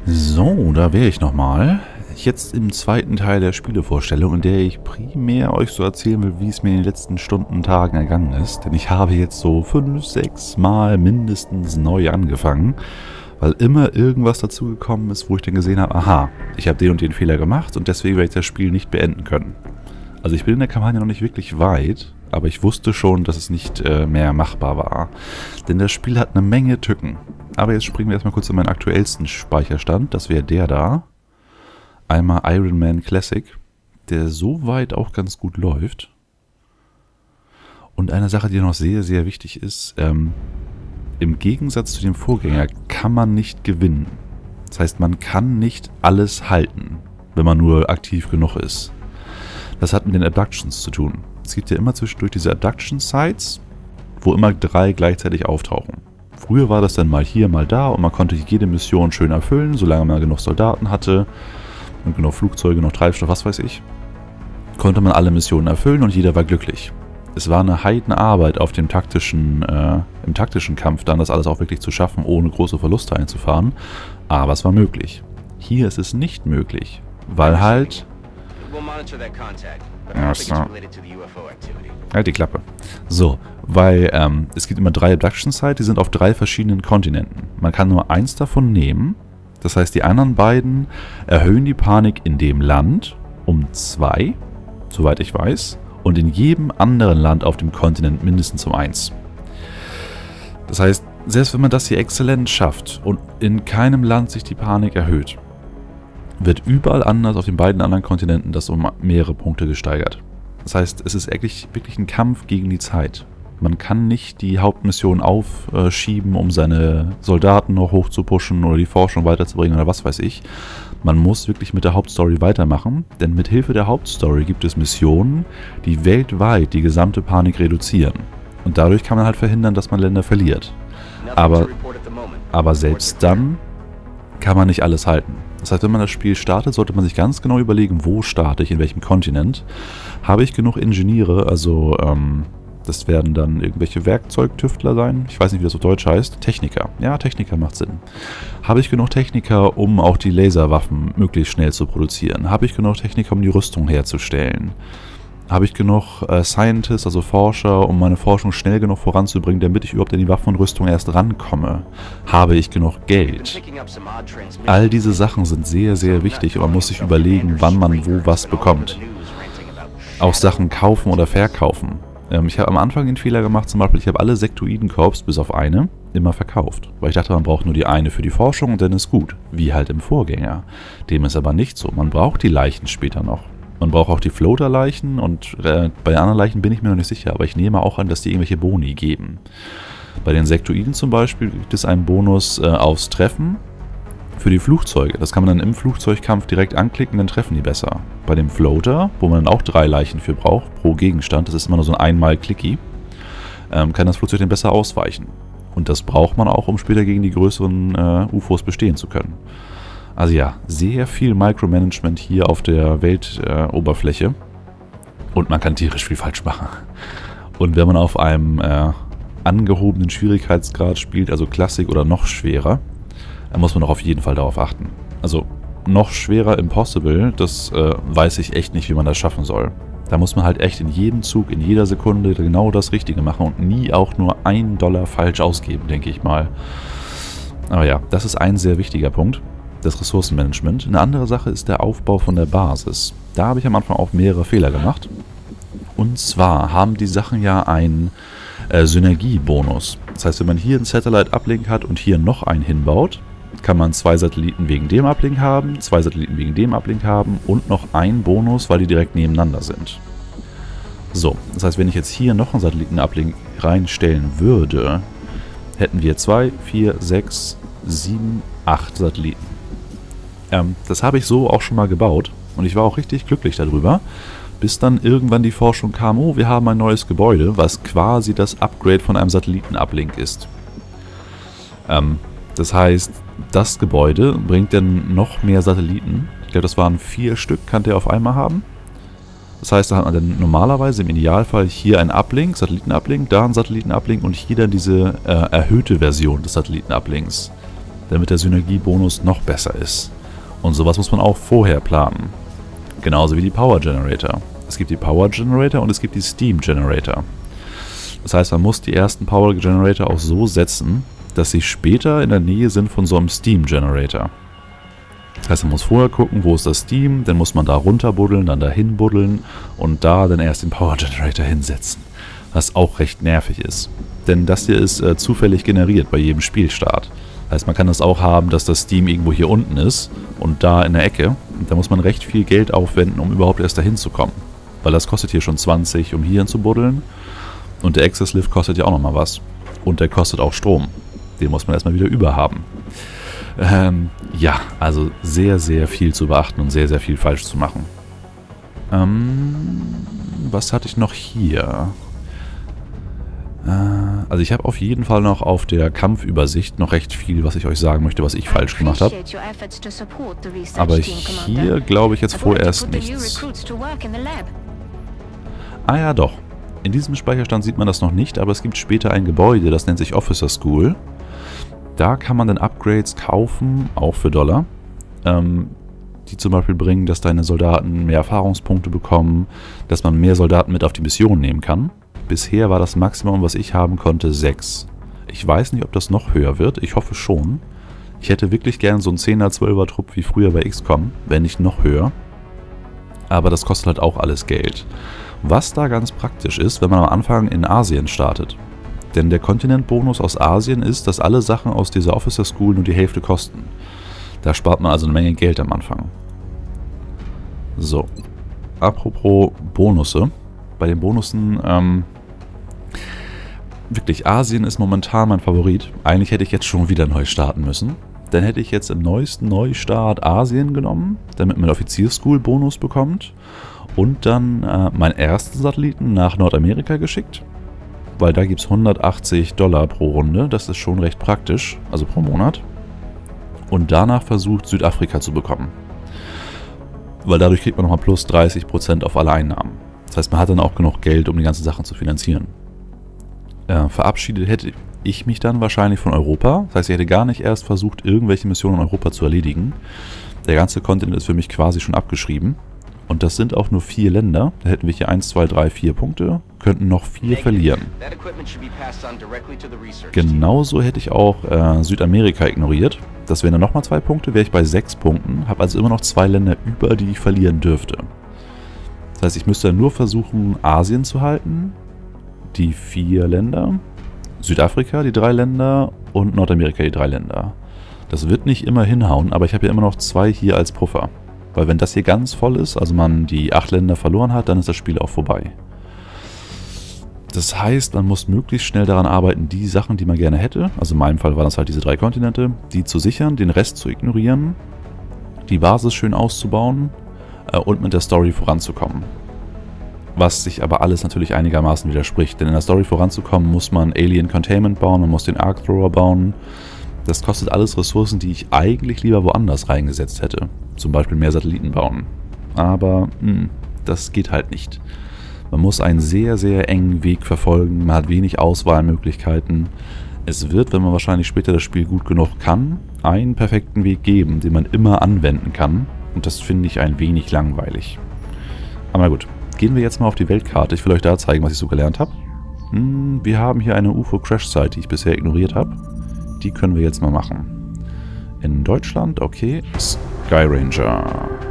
So, da wäre ich nochmal. Jetzt im zweiten Teil der Spielevorstellung, in der ich primär euch so erzählen will, wie es mir in den letzten Stunden, Tagen ergangen ist. Denn ich habe jetzt so 5, 6 Mal mindestens neu angefangen, weil immer irgendwas dazugekommen ist, wo ich dann gesehen habe, aha, ich habe den und den Fehler gemacht und deswegen werde ich das Spiel nicht beenden können. Also ich bin in der Kampagne noch nicht wirklich weit, aber ich wusste schon, dass es nicht mehr machbar war. Denn das Spiel hat eine Menge Tücken. Aber jetzt springen wir erstmal kurz in meinen aktuellsten Speicherstand. Das wäre der da. Einmal Iron Man Classic, der soweit auch ganz gut läuft. Und eine Sache, die noch sehr, sehr wichtig ist, im Gegensatz zu dem Vorgänger kann man nicht gewinnen. Das heißt, man kann nicht alles halten, wenn man nur aktiv genug ist. Das hat mit den Abductions zu tun. Es gibt ja immer zwischendurch diese Abduction-Sites, wo immer 3 gleichzeitig auftauchen. Früher war das dann mal hier, mal da und man konnte jede Mission schön erfüllen, solange man genug Soldaten hatte und genug Flugzeuge, genug Treibstoff, was weiß ich. Konnte man alle Missionen erfüllen und jeder war glücklich. Es war eine Heidenarbeit auf dem im taktischen Kampf dann, das alles auch wirklich zu schaffen, ohne große Verluste einzufahren. Aber es war möglich. Hier ist es nicht möglich, weil halt... Ja, so. Halt die Klappe. So, weil es gibt immer 3 Abduction Sites, die sind auf 3 verschiedenen Kontinenten. Man kann nur eins davon nehmen. Das heißt, die anderen beiden erhöhen die Panik in dem Land um 2, soweit ich weiß, und in jedem anderen Land auf dem Kontinent mindestens um 1. Das heißt, selbst wenn man das hier exzellent schafft und in keinem Land sich die Panik erhöht, wird überall anders auf den beiden anderen Kontinenten das um mehrere Punkte gesteigert. Das heißt, es ist wirklich ein Kampf gegen die Zeit. Man kann nicht die Hauptmission aufschieben, um seine Soldaten noch hoch zu pushen oder die Forschung weiterzubringen oder was weiß ich. Man muss wirklich mit der Hauptstory weitermachen, denn mit Hilfe der Hauptstory gibt es Missionen, die weltweit die gesamte Panik reduzieren. Und dadurch kann man halt verhindern, dass man Länder verliert. Aber selbst dann kann man nicht alles halten. Das heißt, wenn man das Spiel startet, sollte man sich ganz genau überlegen, wo starte ich, in welchem Kontinent. Habe ich genug Ingenieure, also das werden dann irgendwelche Werkzeugtüftler sein. Ich weiß nicht, wie das auf Deutsch heißt. Techniker. Ja, Techniker macht Sinn. Habe ich genug Techniker, um auch die Laserwaffen möglichst schnell zu produzieren? Habe ich genug Techniker, um die Rüstung herzustellen? Habe ich genug Scientists, also Forscher, um meine Forschung schnell genug voranzubringen, damit ich überhaupt an die Waffen und Rüstung erst rankomme? Habe ich genug Geld? All diese Sachen sind sehr, sehr wichtig und man muss sich überlegen, wann man wo was bekommt. Auch Sachen kaufen oder verkaufen. Ich habe am Anfang den Fehler gemacht, zum Beispiel, ich habe alle Sektoiden-Corps, bis auf eine, immer verkauft. Weil ich dachte, man braucht nur die eine für die Forschung und dann ist gut. Wie halt im Vorgänger. Dem ist aber nicht so. Man braucht die Leichen später noch. Man braucht auch die Floater-Leichen und bei den anderen Leichen bin ich mir noch nicht sicher, aber ich nehme auch an, dass die irgendwelche Boni geben. Bei den Sektoiden zum Beispiel gibt es einen Bonus aufs Treffen für die Flugzeuge. Das kann man dann im Flugzeugkampf direkt anklicken, dann treffen die besser. Bei dem Floater, wo man dann auch 3 Leichen für braucht, pro Gegenstand, das ist immer nur so ein Einmal-Clicky, kann das Flugzeug dann besser ausweichen. Und das braucht man auch, um später gegen die größeren UFOs bestehen zu können. Also ja, sehr viel Micromanagement hier auf der Weltoberfläche. Und man kann tierisch viel falsch machen. Und wenn man auf einem angehobenen Schwierigkeitsgrad spielt, also Klassik oder noch schwerer, dann muss man auch auf jeden Fall darauf achten. Also noch schwerer Impossible, das weiß ich echt nicht, wie man das schaffen soll. Da muss man halt echt in jedem Zug, in jeder Sekunde genau das Richtige machen und nie auch nur $1 falsch ausgeben, denke ich mal. Aber ja, das ist ein sehr wichtiger Punkt. Das Ressourcenmanagement. Eine andere Sache ist der Aufbau von der Basis. Da habe ich am Anfang auch mehrere Fehler gemacht. Und zwar haben die Sachen ja einen Synergiebonus. Das heißt, wenn man hier einen Satellite-Uplink hat und hier noch einen hinbaut, kann man 2 Satelliten wegen dem Uplink haben, 2 Satelliten wegen dem Uplink haben und noch einen Bonus, weil die direkt nebeneinander sind. So, das heißt, wenn ich jetzt hier noch einen Satelliten-Uplink reinstellen würde, hätten wir 2, 4, 6, 7, 8 Satelliten. Das habe ich so auch schon mal gebaut und ich war auch richtig glücklich darüber, bis dann irgendwann die Forschung kam, oh, wir haben ein neues Gebäude, was quasi das Upgrade von einem Satelliten-Uplink ist. Das heißt, das Gebäude bringt dann noch mehr Satelliten. Ich glaube, das waren 4 Stück, kann der auf einmal haben. Das heißt, da hat man dann normalerweise im Idealfall hier einen Uplink, Satelliten-Uplink, da einen Satelliten-Uplink und hier dann diese erhöhte Version des Satelliten-Uplinks. damit der Synergiebonus noch besser ist. Und sowas muss man auch vorher planen. Genauso wie die Power Generator. Es gibt die Power Generator und es gibt die Steam Generator. Das heißt, man muss die ersten Power Generator auch so setzen, dass sie später in der Nähe sind von so einem Steam Generator. Das heißt, man muss vorher gucken, wo ist das Steam, dann muss man da runter buddeln, dann dahin buddeln und da dann erst den Power Generator hinsetzen. Was auch recht nervig ist. Denn das hier ist zufällig generiert bei jedem Spielstart. Das heißt, man kann das auch haben, dass das Steam irgendwo hier unten ist und da in der Ecke. Und da muss man recht viel Geld aufwenden, um überhaupt erst dahin zu kommen. Weil das kostet hier schon 20, um hierhin zu buddeln. Und der Access Lift kostet ja auch nochmal was. Und der kostet auch Strom. Den muss man erstmal wieder überhaben. Ja, also sehr, sehr viel zu beachten und sehr, sehr viel falsch zu machen. Was hatte ich noch hier? Also ich habe auf jeden Fall noch auf der Kampfübersicht noch recht viel, was ich euch sagen möchte, was ich falsch gemacht habe. Aber hier glaube ich jetzt vorerst nichts. Ah ja, doch. In diesem Speicherstand sieht man das noch nicht, aber es gibt später ein Gebäude, das nennt sich Officer School. Da kann man dann Upgrades kaufen, auch für Dollar, die zum Beispiel bringen, dass deine Soldaten mehr Erfahrungspunkte bekommen, dass man mehr Soldaten mit auf die Mission nehmen kann. Bisher war das Maximum, was ich haben konnte, 6. Ich weiß nicht, ob das noch höher wird, ich hoffe schon. Ich hätte wirklich gern so einen 10er, 12er Trupp wie früher bei XCOM, wenn nicht noch höher. Aber das kostet halt auch alles Geld. Was da ganz praktisch ist, wenn man am Anfang in Asien startet. Denn der Kontinentbonus aus Asien ist, dass alle Sachen aus dieser Officer School nur die Hälfte kosten. Da spart man also eine Menge Geld am Anfang. So. Apropos Bonusse. Bei den Bonussen, wirklich, Asien ist momentan mein Favorit. Eigentlich hätte ich jetzt schon wieder neu starten müssen. Dann hätte ich jetzt im neuesten Neustart Asien genommen, damit man den Offizierschool-Bonus bekommt. Und dann meinen ersten Satelliten nach Nordamerika geschickt. Weil da gibt es $180 pro Runde. Das ist schon recht praktisch, also pro Monat. Und danach versucht, Südafrika zu bekommen. Weil dadurch kriegt man nochmal plus 30% auf alle Einnahmen. Das heißt, man hat dann auch genug Geld, um die ganzen Sachen zu finanzieren. Verabschiedet hätte ich mich dann wahrscheinlich von Europa. Das heißt, ich hätte gar nicht erst versucht, irgendwelche Missionen in Europa zu erledigen. Der ganze Kontinent ist für mich quasi schon abgeschrieben. Und das sind auch nur 4 Länder. Da hätten wir hier 1, 2, 3, 4 Punkte. Könnten noch 4 verlieren. Genauso hätte ich auch Südamerika ignoriert. Das wären dann nochmal 2 Punkte. Wäre ich bei 6 Punkten. Habe also immer noch 2 Länder über, die ich verlieren dürfte. Das heißt, ich müsste dann nur versuchen, Asien zu halten. Die 4 Länder. Südafrika, die 3 Länder. Und Nordamerika, die 3 Länder. Das wird nicht immer hinhauen, aber ich habe ja immer noch 2 hier als Puffer. Weil wenn das hier ganz voll ist, also man die 8 Länder verloren hat, dann ist das Spiel auch vorbei. Das heißt, man muss möglichst schnell daran arbeiten, die Sachen, die man gerne hätte, also in meinem Fall waren das halt diese 3 Kontinente, die zu sichern, den Rest zu ignorieren, die Basis schön auszubauen und mit der Story voranzukommen. Was sich aber alles natürlich einigermaßen widerspricht, denn in der Story voranzukommen muss man Alien Containment bauen, man muss den Arc Thrower bauen. Das kostet alles Ressourcen, die ich eigentlich lieber woanders reingesetzt hätte. Zum Beispiel mehr Satelliten bauen. Aber das geht halt nicht. Man muss einen sehr, sehr engen Weg verfolgen. Man hat wenig Auswahlmöglichkeiten. Es wird, wenn man wahrscheinlich später das Spiel gut genug kann, einen perfekten Weg geben, den man immer anwenden kann. Und das finde ich ein wenig langweilig. Aber gut, gehen wir jetzt mal auf die Weltkarte. Ich will euch da zeigen, was ich so gelernt habe. Wir haben hier eine UFO-Crash-Site, die ich bisher ignoriert habe. Die können wir jetzt mal machen. In Deutschland, okay. Sky Ranger.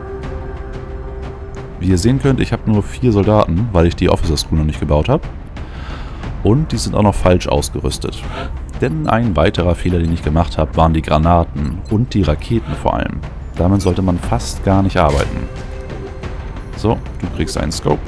Wie ihr sehen könnt, ich habe nur 4 Soldaten, weil ich die Officer School noch nicht gebaut habe. Und die sind auch noch falsch ausgerüstet. Denn ein weiterer Fehler, den ich gemacht habe, waren die Granaten und die Raketen vor allem. Damit sollte man fast gar nicht arbeiten. So, du kriegst einen Scope.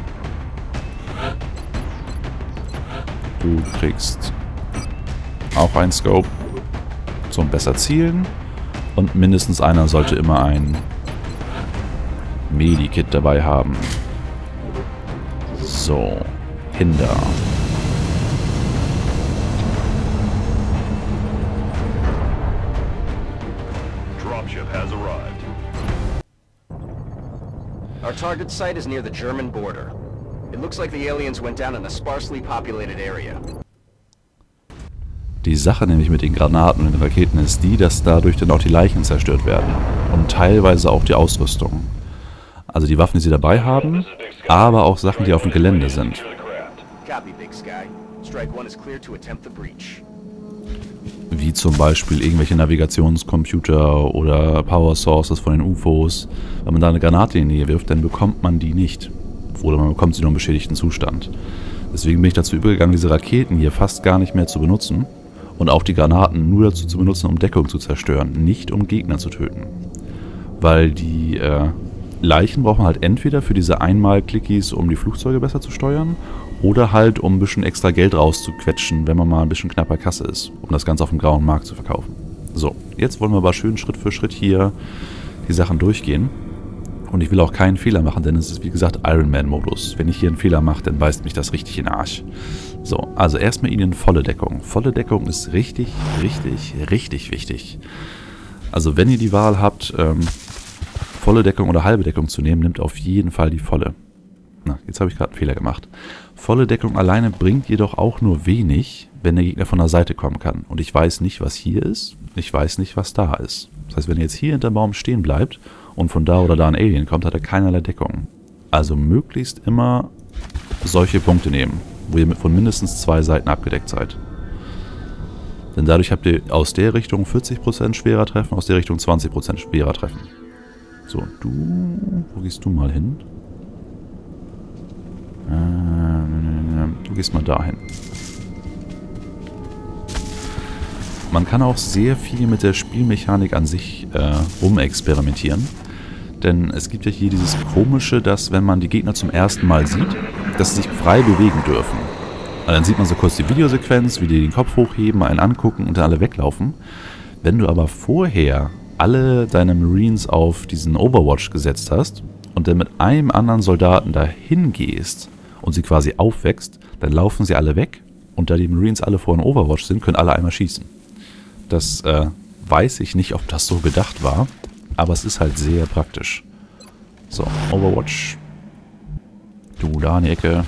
Du kriegst auch einen Scope zum besser zielen. Und mindestens einer sollte immer ein Medikit dabei haben. So, Hinder. Dropship has arrived. Our target site is near the German border. It looks like the aliens went down in a sparsely populated area. Die Sache nämlich mit den Granaten und den Raketen ist die, dass dadurch dann auch die Leichen zerstört werden. Und teilweise auch die Ausrüstung. Also die Waffen, die sie dabei haben, aber auch Sachen, die auf dem Gelände sind. Wie zum Beispiel irgendwelche Navigationscomputer oder Power Sources von den UFOs. Wenn man da eine Granate in die Nähe wirft, dann bekommt man die nicht. Oder man bekommt sie nur im beschädigten Zustand. Deswegen bin ich dazu übergegangen, diese Raketen hier fast gar nicht mehr zu benutzen. Und auch die Granaten nur dazu zu benutzen, um Deckung zu zerstören, nicht um Gegner zu töten. Weil die Leichen braucht man halt entweder für diese Einmal-Clickies, um die Flugzeuge besser zu steuern, oder halt, um ein bisschen extra Geld rauszuquetschen, wenn man mal ein bisschen knapper Kasse ist, um das Ganze auf dem grauen Markt zu verkaufen. So, jetzt wollen wir aber schön Schritt für Schritt hier die Sachen durchgehen. Und ich will auch keinen Fehler machen, denn es ist wie gesagt Iron Man-Modus. Wenn ich hier einen Fehler mache, dann beißt mich das richtig in den Arsch. So, also erstmal Ihnen volle Deckung. Volle Deckung ist richtig, richtig, richtig wichtig. Also wenn ihr die Wahl habt, volle Deckung oder halbe Deckung zu nehmen, nimmt auf jeden Fall die volle. Na, jetzt habe ich gerade einen Fehler gemacht. Volle Deckung alleine bringt jedoch auch nur wenig, wenn der Gegner von der Seite kommen kann. Und ich weiß nicht, was hier ist. Ich weiß nicht, was da ist. Das heißt, wenn er jetzt hier hinterm Baum stehen bleibt und von da oder da ein Alien kommt, hat er keinerlei Deckung. Also möglichst immer solche Punkte nehmen, wo ihr von mindestens 2 Seiten abgedeckt seid. Denn dadurch habt ihr aus der Richtung 40% schwerer treffen, aus der Richtung 20% schwerer treffen. So, wo gehst du mal hin? Du gehst mal dahin. Man kann auch sehr viel mit der Spielmechanik an sich rumexperimentieren. Denn es gibt ja hier dieses Komische, dass wenn man die Gegner zum ersten Mal sieht, dass sie sich frei bewegen dürfen. Also dann sieht man so kurz die Videosequenz, wie die den Kopf hochheben, einen angucken und dann alle weglaufen. Wenn du aber vorher alle deine Marines auf diesen Overwatch gesetzt hast und dann mit einem anderen Soldaten dahin gehst und sie quasi aufwächst, dann laufen sie alle weg und da die Marines alle vor einem Overwatch sind, können alle einmal schießen. Das weiß ich nicht, ob das so gedacht war, aber es ist halt sehr praktisch. So, Overwatch. Du da in die Ecke.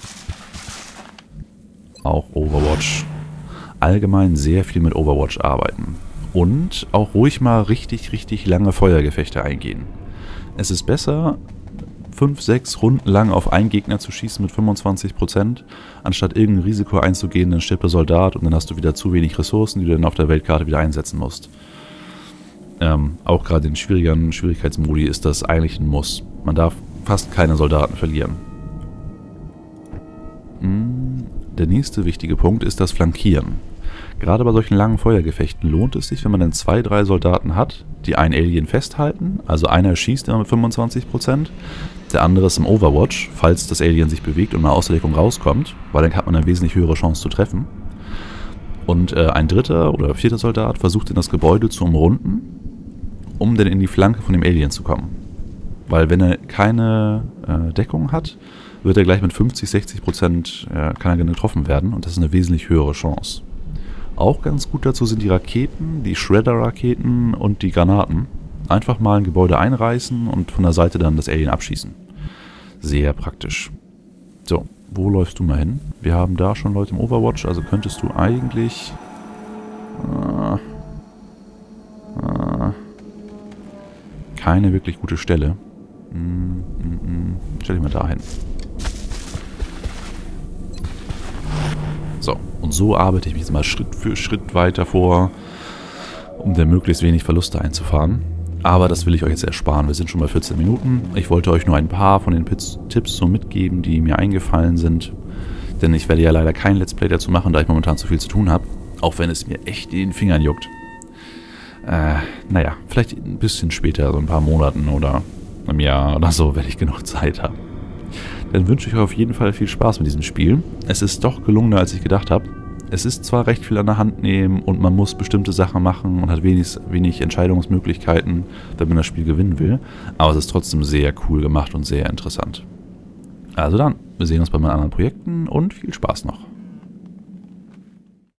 Auch Overwatch. Allgemein sehr viel mit Overwatch arbeiten. Und auch ruhig mal richtig, richtig lange Feuergefechte eingehen. Es ist besser, 5, 6 Runden lang auf einen Gegner zu schießen mit 25%, anstatt irgendein Risiko einzugehen, dann stirbt der Soldat und dann hast du wieder zu wenig Ressourcen, die du dann auf der Weltkarte wieder einsetzen musst. Auch gerade in schwierigeren Schwierigkeitsmodi ist das eigentlich ein Muss. Man darf fast keine Soldaten verlieren. Der nächste wichtige Punkt ist das Flankieren. Gerade bei solchen langen Feuergefechten lohnt es sich, wenn man dann 2, 3 Soldaten hat, die einen Alien festhalten. Also einer schießt immer mit 25%, der andere ist im Overwatch, falls das Alien sich bewegt und mal aus der Deckung rauskommt, weil dann hat man eine wesentlich höhere Chance zu treffen. Und ein 3. oder 4. Soldat versucht in das Gebäude zu umrunden, um dann in die Flanke von dem Alien zu kommen. Weil wenn er keine Deckung hat, wird er gleich mit 50-60% kann er getroffen werden und das ist eine wesentlich höhere Chance. Auch ganz gut dazu sind die Raketen, die Shredder-Raketen und die Granaten. Einfach mal ein Gebäude einreißen und von der Seite dann das Alien abschießen. Sehr praktisch. So, wo läufst du mal hin? Wir haben da schon Leute im Overwatch, also könntest du eigentlich... keine wirklich gute Stelle. Stell dich mal da hin. So, und so arbeite ich mich jetzt mal Schritt für Schritt weiter vor, um dann möglichst wenig Verluste einzufahren. Aber das will ich euch jetzt ersparen. Wir sind schon bei 14 Minuten. Ich wollte euch nur ein paar von den Tipps so mitgeben, die mir eingefallen sind. Denn ich werde ja leider kein Let's Play dazu machen, da ich momentan zu viel zu tun habe. Auch wenn es mir echt in den Fingern juckt. Naja, vielleicht ein bisschen später, so ein paar Monaten oder einem Jahr oder so, wenn ich genug Zeit habe. Dann wünsche ich euch auf jeden Fall viel Spaß mit diesem Spiel. Es ist doch gelungener, als ich gedacht habe. Es ist zwar recht viel an der Hand nehmen und man muss bestimmte Sachen machen und hat wenig Entscheidungsmöglichkeiten, wenn man das Spiel gewinnen will, aber es ist trotzdem sehr cool gemacht und sehr interessant. Also dann, wir sehen uns bei meinen anderen Projekten und viel Spaß noch.